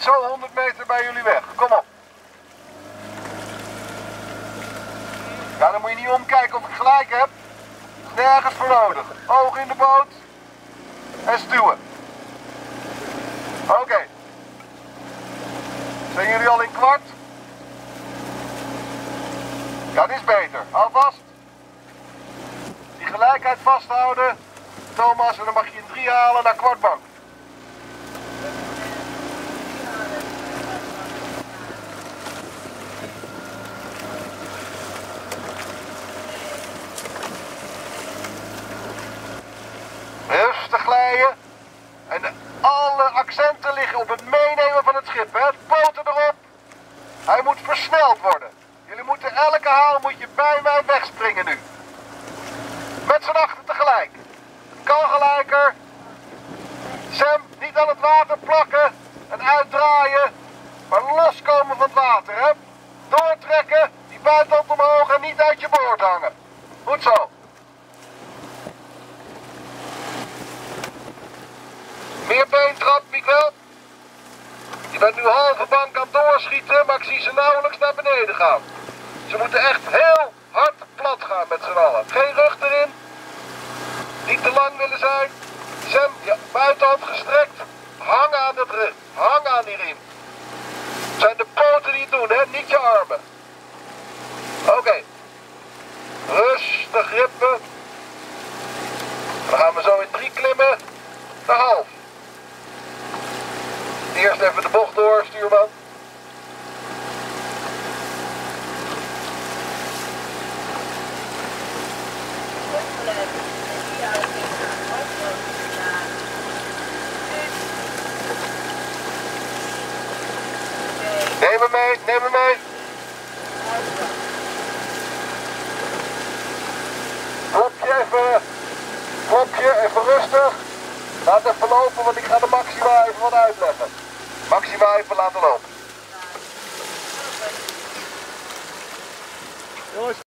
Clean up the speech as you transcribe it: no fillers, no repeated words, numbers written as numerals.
zit zo 100 meter bij jullie weg. Kom op. Ja, dan moet je niet omkijken of ik gelijk heb. Nergens voor nodig. Oog in de boot. En stuwen. Oké. Zijn jullie al in kwart? Ja, dit is beter. Hou vast. Die gelijkheid vasthouden. Thomas, en dan mag je in 3 halen naar kwartbank. Rustig glijden. En alle accenten liggen op het meenemen van het schip. Hè? Poten erop. Hij moet versneld worden. Jullie moeten elke haal moet je bij mij wegspringen nu. Met z'n achter tegelijk. Het kan gelijker. Sam, niet aan het water plakken en uitdraaien. Maar loskomen van het water. Hè? Doortrekken. Die buitenkant omhoog en niet uit je boord hangen. Goed zo. Meer beentrap, Miguel. Je bent nu halve bank aan het doorschieten, maar ik zie ze nauwelijks naar beneden gaan. Ze moeten echt heel hard plat gaan met z'n allen. Geen rug erin. Niet te lang willen zijn. Sam, ja, buitenhand gestrekt. Hang aan het riem. Hang aan die riem. Het zijn de poten die het doen, hè? Niet je armen. Oké. Rustig grippen. Dan gaan we zo in 3 klimmen. Naar half. Eerst even de bocht door, stuurman. Neem me mee, neem me mee. Klopje, even rustig. Laat even lopen, want ik ga de Maxima even wat uitleggen. Maxima even laten lopen.